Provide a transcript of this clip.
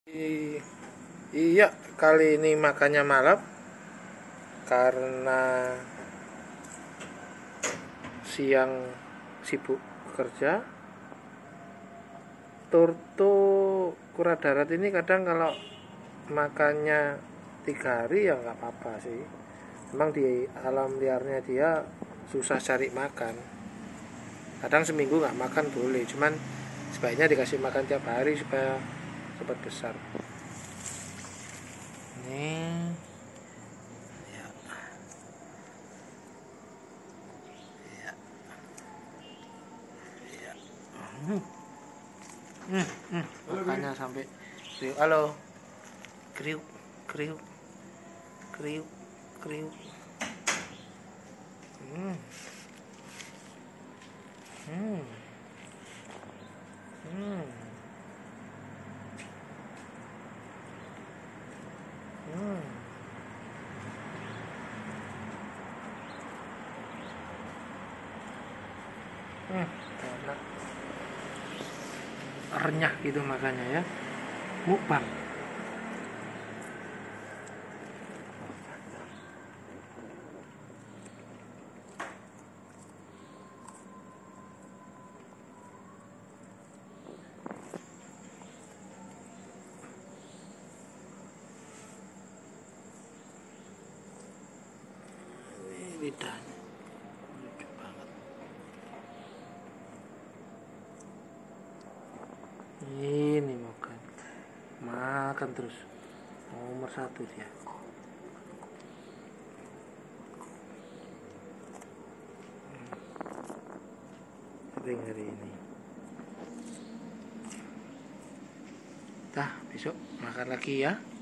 Iya, kali ini makannya malam karena siang sibuk kerja. Torto kura darat ini kadang kalau makannya 3 hari ya nggak apa-apa sih. Memang di alam liarnya dia susah cari makan. Kadang seminggu nggak makan boleh, cuman sebaiknya dikasih makan tiap hari supaya cepat besar. Ini ya, ya, ya. Makannya sampai kriuk. Halo, kriuk, kriuk, kriuk, kriuk. Hmm. Hmm. Hmm. Hmm. Enak. Renyah gitu makanya ya. Mukbang. Lidahnya lucu banget. Ini makan terus, nomor 1 dia. Sering hari ini. Besok makan lagi ya.